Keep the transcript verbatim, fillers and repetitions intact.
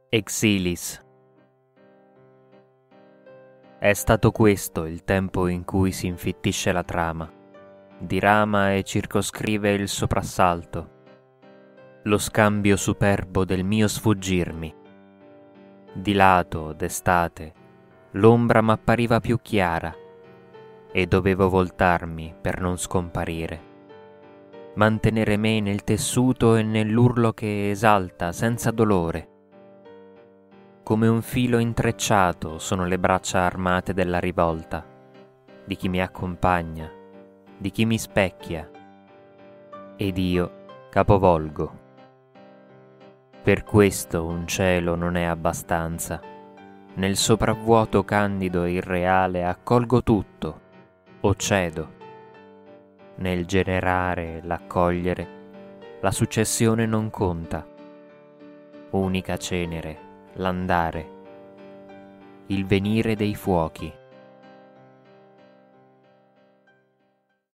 Exilis. È stato questo il tempo in cui si infittisce la trama, dirama e circoscrive il soprassalto, lo scambio superbo del mio sfuggirmi. Di lato, d'estate, l'ombra m'appariva più chiara e dovevo voltarmi per non scomparire, mantenere me nel tessuto e nell'urlo che esalta senza dolore. Come un filo intrecciato sono le braccia armate della rivolta, di chi mi accompagna, di chi mi specchia, ed io capovolgo. Per questo un cielo non è abbastanza. Nel sopravvuoto candido e irreale accolgo tutto, o cedo. Nel generare, l'accogliere, la successione non conta. Unica cenere, l'andare, il venire dei fuochi.